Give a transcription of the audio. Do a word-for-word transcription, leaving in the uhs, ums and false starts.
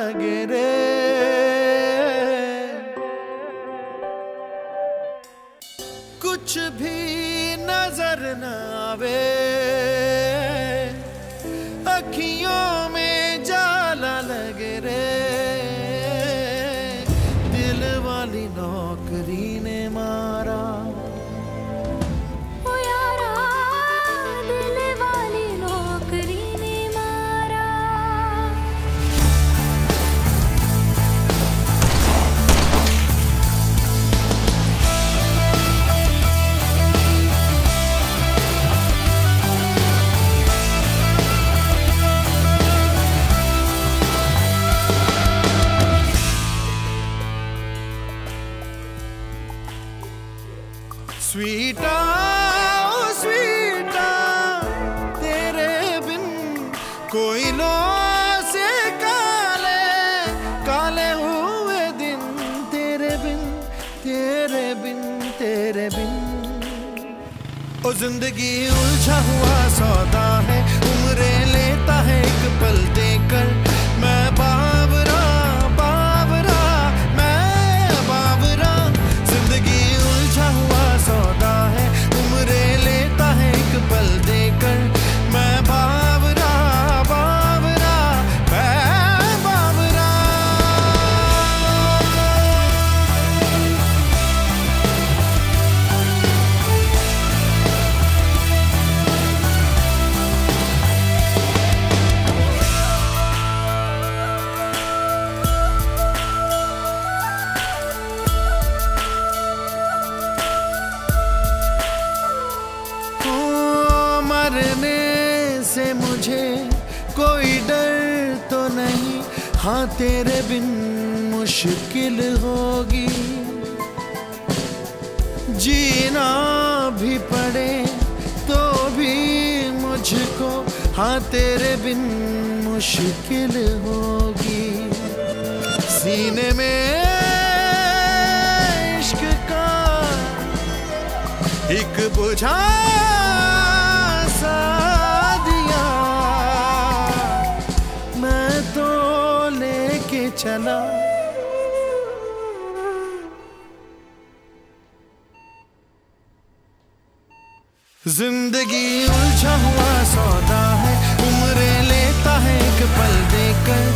लगे रे। कुछ भी नजर न आवे, अखियों में जाला लगे रे। दिल वाली नौकरी ने मारा, ओ यारा दिल वाली नौकरी ने मारा। स्वीटा ओ स्वीटा, तेरे बिन कोई लो से काले काले हुए दिन। तेरे बिन तेरे बिन तेरे बिन। ओ जिंदगी उलझा हुआ सौदा है, उम्रे लेता है एक पल देकर। मैं बावरा बावरा मैं बावरा, जिंदगी उलझा हुआ सौदा है, उम्रे लेता है एक पल देकर। मैं बावरा बावरा मैं बावरा। मरने से मुझे कोई डर तो नहीं, हाँ तेरे बिन मुश्किल होगी। जीना भी पड़े तो भी मुझको, हाँ तेरे बिन मुश्किल होगी। सीने में इश्क का एक बुझा दिया, मैं तो लेके चला। जिंदगी उलझा हुआ सौदा है, उम्रे लेता है एक पल देकर।